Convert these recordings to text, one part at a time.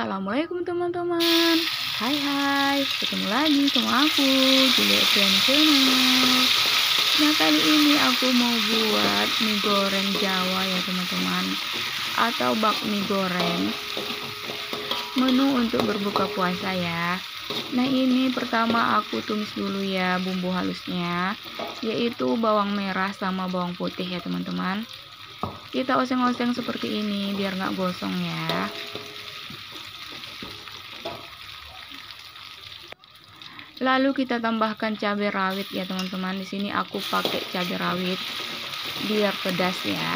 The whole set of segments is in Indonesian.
Assalamualaikum teman-teman. Hai, ketemu lagi sama aku Julia Eviani Channel. Nah, kali ini aku mau buat mie goreng Jawa ya teman-teman, atau bakmi goreng, menu untuk berbuka puasa ya. Nah, ini pertama aku tumis dulu ya bumbu halusnya, yaitu bawang merah sama bawang putih ya teman-teman. Kita oseng-oseng seperti ini biar nggak gosong ya. Lalu kita tambahkan cabai rawit ya teman-teman. Di sini aku pakai cabai rawit biar pedas ya.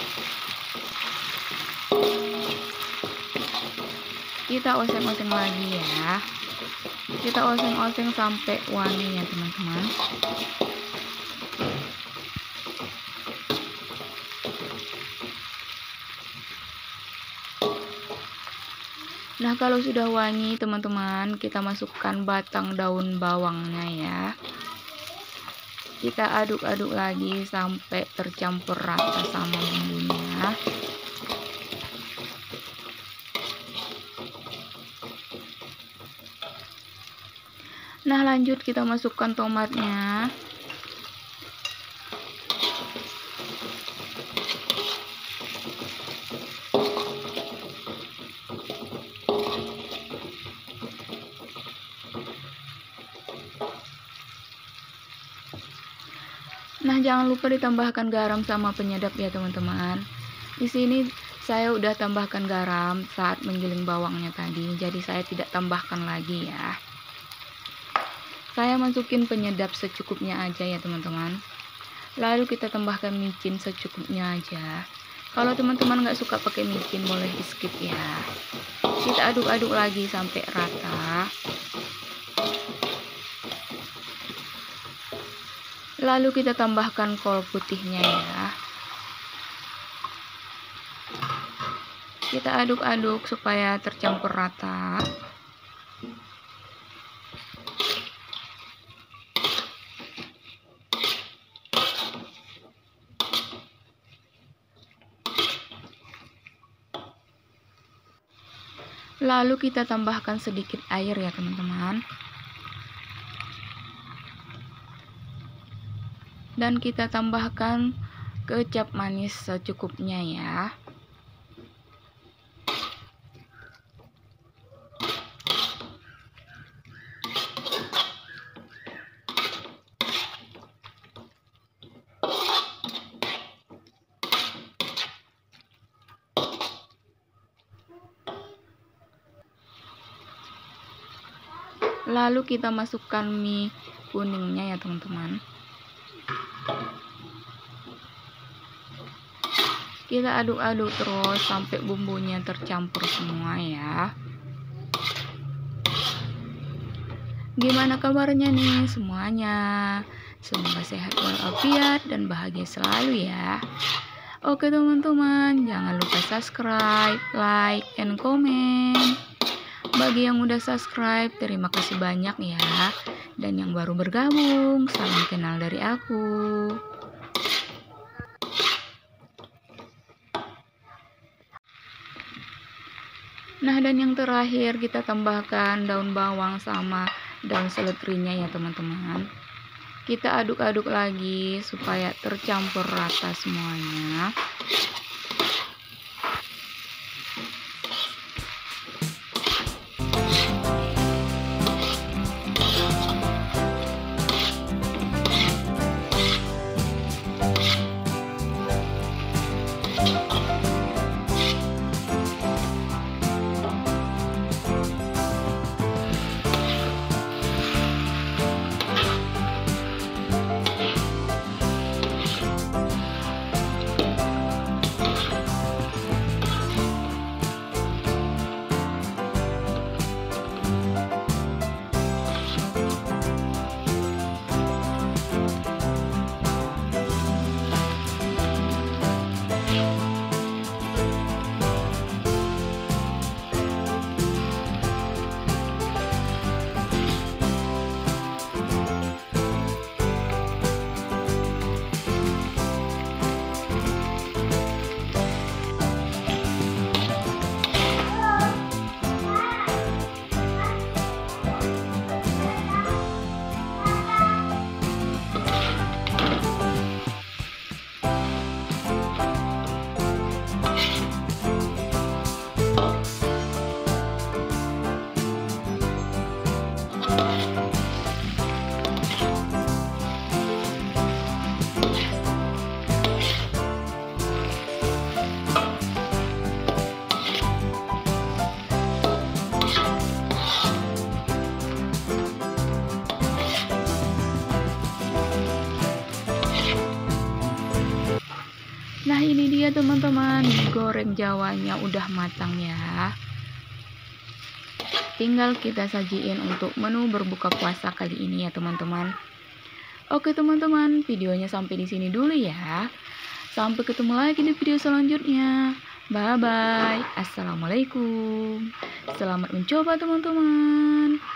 Kita oseng-oseng lagi ya. Kita oseng-oseng sampai wangi ya teman-teman. Nah, kalau sudah wangi teman-teman, kita masukkan batang daun bawangnya ya. Kita aduk-aduk lagi sampai tercampur rata sama bumbunya. Nah, lanjut kita masukkan tomatnya. Nah, jangan lupa ditambahkan garam sama penyedap ya teman-teman. Di sini saya udah tambahkan garam saat menggiling bawangnya tadi, jadi saya tidak tambahkan lagi ya. Saya masukin penyedap secukupnya aja ya teman-teman. Lalu kita tambahkan micin secukupnya aja. Kalau teman-teman nggak suka pakai micin, boleh di skip ya. Kita aduk-aduk lagi sampai rata. Lalu kita tambahkan kol putihnya ya. Kita aduk-aduk supaya tercampur rata. Lalu kita tambahkan sedikit air ya teman-teman. Dan kita tambahkan kecap manis secukupnya ya. Lalu kita masukkan mie kuningnya ya teman-teman. Kita aduk-aduk terus sampai bumbunya tercampur semua ya. Gimana kabarnya nih semuanya? Semoga sehat walafiat dan bahagia selalu ya. Oke teman-teman, jangan lupa subscribe, like, and comment. Bagi yang udah subscribe, terima kasih banyak ya. Dan yang baru bergabung, salam kenal dari aku. Nah, dan yang terakhir kita tambahkan daun bawang sama daun seledrinya ya teman-teman. Kita aduk-aduk lagi supaya tercampur rata semuanya. Nah, ini dia teman-teman, mie goreng Jawanya udah matang ya. Tinggal kita sajiin untuk menu berbuka puasa kali ini ya teman-teman. Oke teman-teman, videonya sampai di sini dulu ya. Sampai ketemu lagi di video selanjutnya. Bye bye. Assalamualaikum. Selamat mencoba teman-teman.